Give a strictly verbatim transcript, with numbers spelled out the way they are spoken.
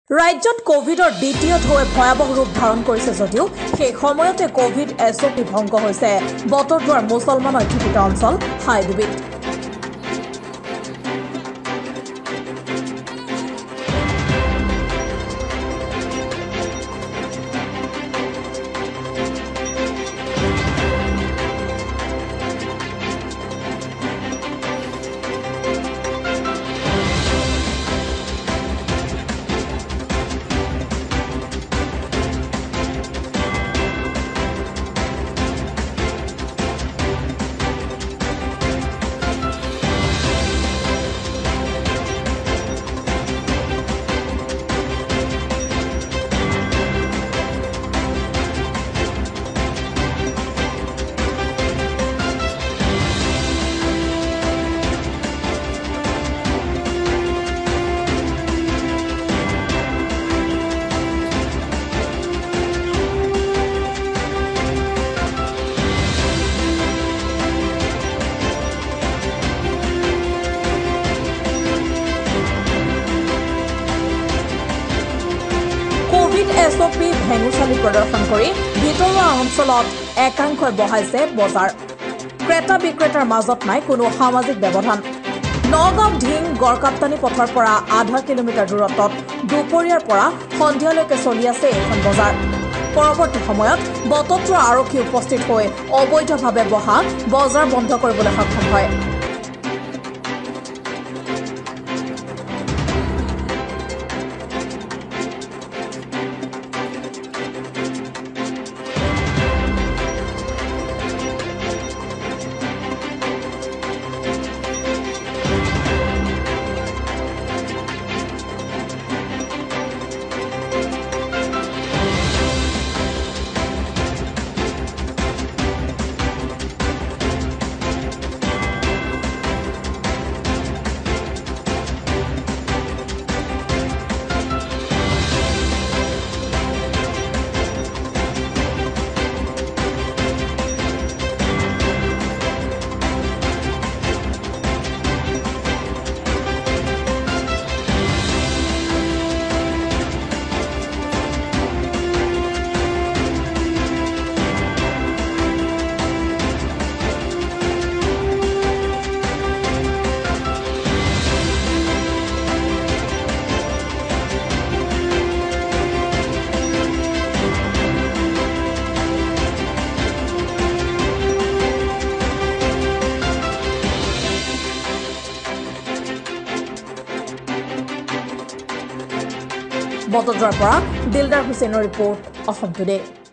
ৰাজ্যত কোভিডৰ দ্বিতীয় ঢৌৱে ভয়াবহ ৰূপ ধাৰণ কৰিছে যদিও সেই সময়তে কোভিড এছঅপি ভংগ হৈছে বতৰদুৱাৰ মুছলমান অধ্যুষিত অঞ্চল হাইডুবিত। এছঅপি ভেঙুচালি প্ৰদৰ্শন কৰি ভিতৰুৱা অঞ্চলত একাংশই বহাইছে বজাৰ। ক্ৰেতা বিক্ৰেতাৰ মাজত নাই কোনো সামাজিক ব্যৱধান। নগাঁও ঢিং গড়কাপ্তানি পথৰ পৰা আধা কিলোমিটাৰ দূৰত্বত দুপৰীয়াৰ পৰা সন্ধিয়ালৈকে চলি আছে এইখন বজাৰ। পৰৱৰ্তী সময়ত বতৰদুৱাৰ আৰক্ষী উপস্থিত হৈ অবৈধভাৱে বহা বজাৰ বন্ধ কৰিবলৈ সক্ষম হয়। বতৰদুৱাৰ পৰা দিলদাৰ হুছেইনৰ ৰিপৰ্ট অসম টুডে।